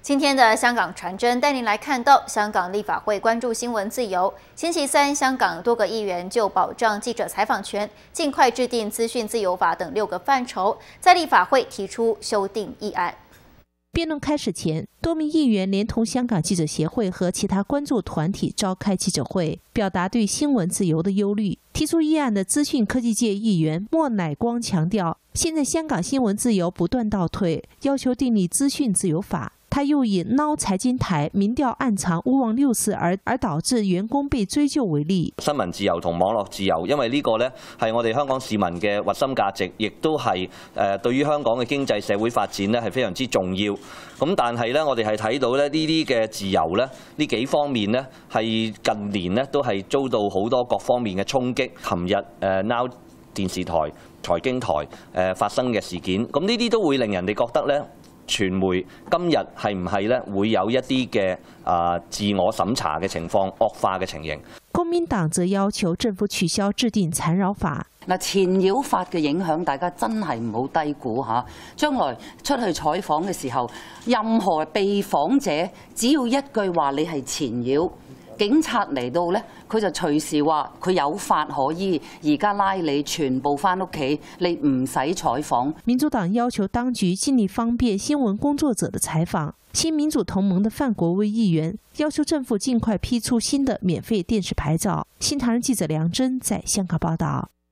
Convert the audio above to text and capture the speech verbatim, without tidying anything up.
今天的香港传真带您来看到，香港立法会关注新闻自由。星期三，香港多个议员就保障记者采访权、尽快制定资讯自由法等六个范畴，在立法会提出修订议案。 辩论开始前，多名议员连同香港记者协会和其他关注团体召开记者会，表达对新闻自由的忧虑。提出议案的资讯科技界议员莫乃光强调，现在香港新闻自由不断倒退，要求订立资讯自由法。他又以撈財經台民調暗藏勿忘六四而而導致員工被追究為例。 新聞自由同網絡自由，因為呢個呢係我哋香港市民嘅核心價值，亦都係誒對於香港嘅經濟社會發展呢係非常之重要。咁但係呢，我哋係睇到咧呢啲嘅自由呢，呢幾方面呢係近年呢都係遭到好多各方面嘅衝擊。琴日誒 Now 電視台、財經台誒發生嘅事件，咁呢啲都會令人哋覺得呢。傳媒今日係唔係咧會有一啲嘅啊自我審查嘅情況惡化嘅情形？ 公民黨則要求政府取消制定纏繞法。 嗱，纏繞法嘅影響，大家真係唔好低估嚇。將來出去採訪嘅時候，任何被訪者只要一句話你係纏繞，警察嚟到呢，佢就隨時話佢有法可依，而家拉你全部返屋企，你唔使採訪。 民主黨要求當局盡力方便新聞工作者的採訪。新民主同盟的范國威議員要求政府盡快批出新的免費電視牌照。新唐人記者梁真在香港報道。